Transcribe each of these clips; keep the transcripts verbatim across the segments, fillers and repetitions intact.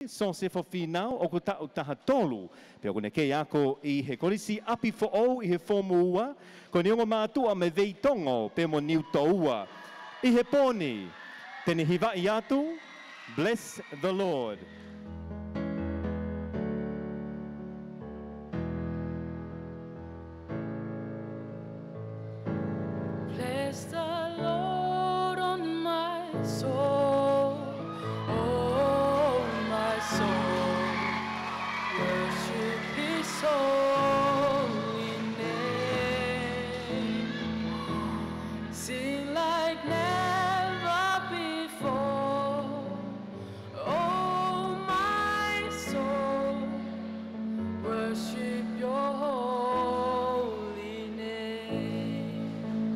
so se whawhinau o ko tau taha tolu. Pea kone kei ako i he korisi api fo o i he fomu ua. Ko ni ongo mātua me vei tongo pe mo niu to ua. I he poni, tene hiwa i atu, bless the Lord. Bless the Lord on my soul, oh my soul, worship His holy name, sing like never before, oh my soul, worship your holy name.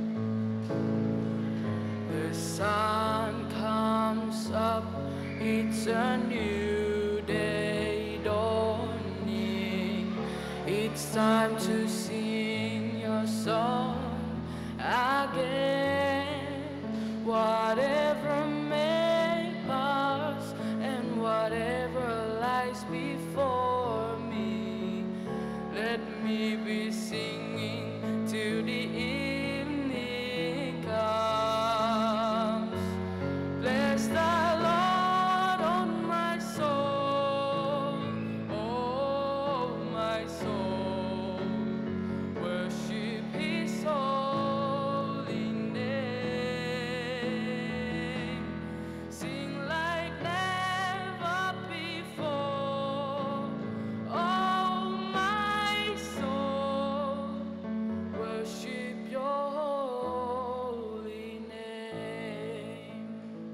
The sun comes up, it's a new day dawning. It's time to sing your song again. Whatever may pass and whatever lies before me, let me be singing till the evening comes. Bless the Lord on my soul, oh my soul, worship His holy name, sing like never before, oh my soul, worship your holy name.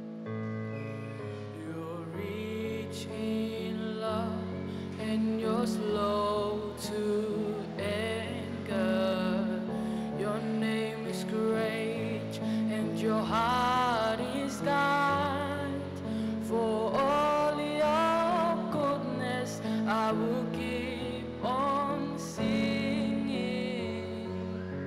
You're rich in love and you're slow to anger. Your name is great and your heart is kind. For all your goodness, I will keep on singing.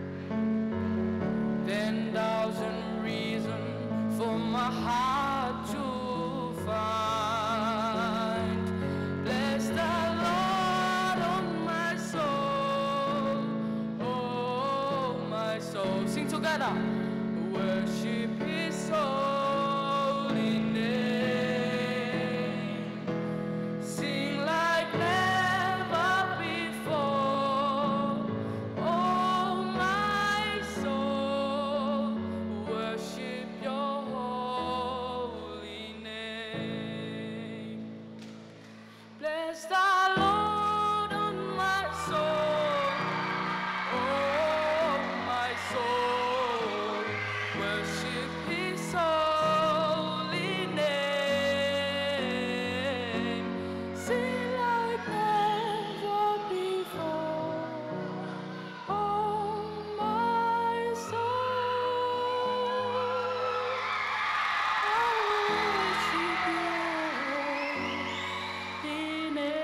Ten thousand reasons for my heart to find. Bless the Lord on my soul, oh my soul. Sing together. Worship His holy name. Sing like never before, oh my soul, worship your holy name. Bless the Lord on my soul, oh my soul, worship His holy name. Sing like never before, oh my soul, I worship your holy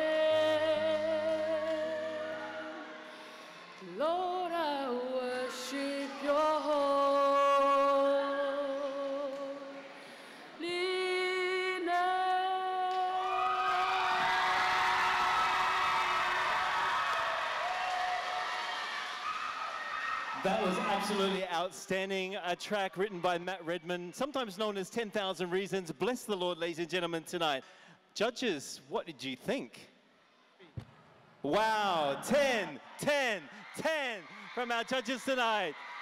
name. Lord, I worship your holy name. That was absolutely outstanding. A track written by Matt Redman, sometimes known as ten thousand Reasons. Bless the Lord, ladies and gentlemen, tonight. Judges, what did you think? Wow, ten, ten, ten from our judges tonight.